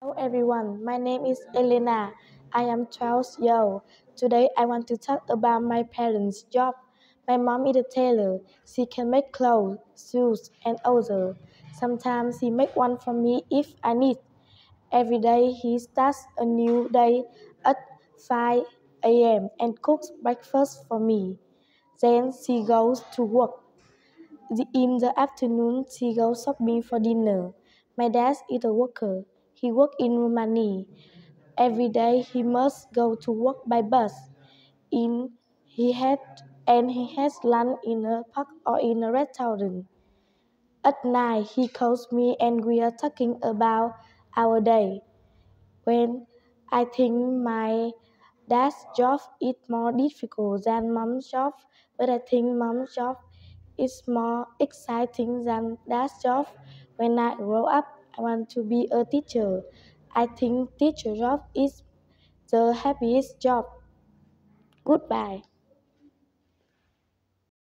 Hello everyone, my name is Elena. I am 12 years old. Today I want to talk about my parents' job. My mom is a tailor. She can make clothes, shoes, and other. Sometimes she make one for me if I need. Every day he starts a new day at 5 a.m. and cooks breakfast for me. Then she goes to work. In the afternoon, she goes shopping for dinner. My dad is a worker. He works in Romania. Every day he must go to work by bus. In he had he has lunch in a park or in a restaurant. At night he calls me and we are talking about our day. When I think my dad's job is more difficult than mom's job, but I think mom's job is more exciting than dad's job. When I grow up, I want to be a teacher. I think teacher job is the happiest job. Goodbye.